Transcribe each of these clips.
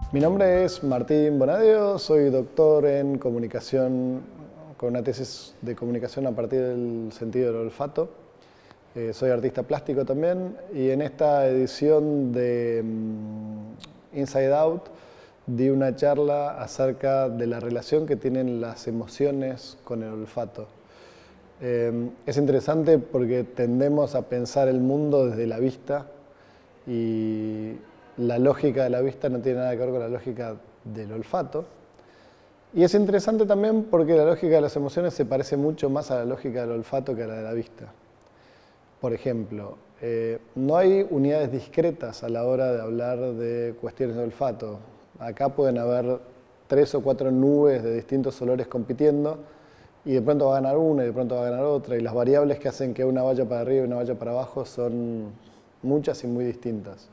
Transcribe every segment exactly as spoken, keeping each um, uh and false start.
Mi nombre es Martín Bonadeo, soy doctor en comunicación, con una tesis de comunicación a partir del sentido del olfato. Eh, soy artista plástico también y en esta edición de um, Inside Out di una charla acerca de la relación que tienen las emociones con el olfato. Eh, es interesante porque tendemos a pensar el mundo desde la vista y la lógica de la vista no tiene nada que ver con la lógica del olfato. Y es interesante también porque la lógica de las emociones se parece mucho más a la lógica del olfato que a la de la vista. Por ejemplo, eh, no hay unidades discretas a la hora de hablar de cuestiones de olfato. Acá pueden haber tres o cuatro nubes de distintos olores compitiendo y de pronto va a ganar una y de pronto va a ganar otra. Y las variables que hacen que una vaya para arriba y una vaya para abajo son muchas y muy distintas.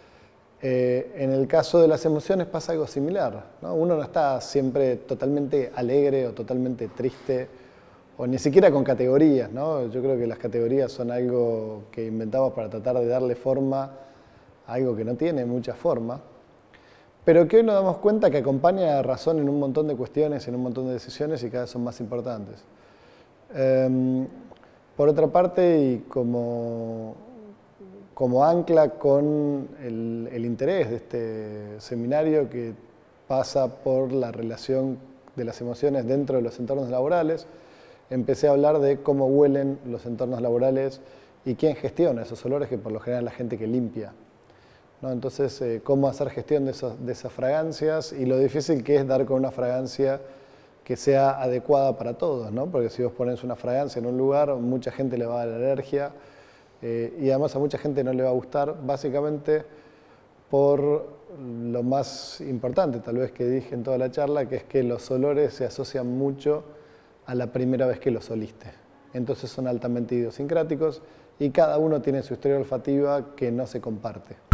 Eh, en el caso de las emociones pasa algo similar, ¿no? Uno no está siempre totalmente alegre o totalmente triste, o ni siquiera con categorías, ¿no? Yo creo que las categorías son algo que inventamos para tratar de darle forma a algo que no tiene mucha forma, pero que hoy nos damos cuenta que acompaña a razón en un montón de cuestiones, en un montón de decisiones y cada vez son más importantes. Eh, por otra parte, y como... como ancla con el, el interés de este seminario que pasa por la relación de las emociones dentro de los entornos laborales, empecé a hablar de cómo huelen los entornos laborales y quién gestiona esos olores, que por lo general es la gente que limpia, ¿no? Entonces, eh, cómo hacer gestión de, esos, de esas fragancias y lo difícil que es dar con una fragancia que sea adecuada para todos, ¿no? Porque si vos pones una fragancia en un lugar, mucha gente le va a dar alergia, Eh, y además a mucha gente no le va a gustar, básicamente por lo más importante, tal vez que dije en toda la charla, que es que los olores se asocian mucho a la primera vez que los oliste. Entonces son altamente idiosincráticos y cada uno tiene su historia olfativa que no se comparte.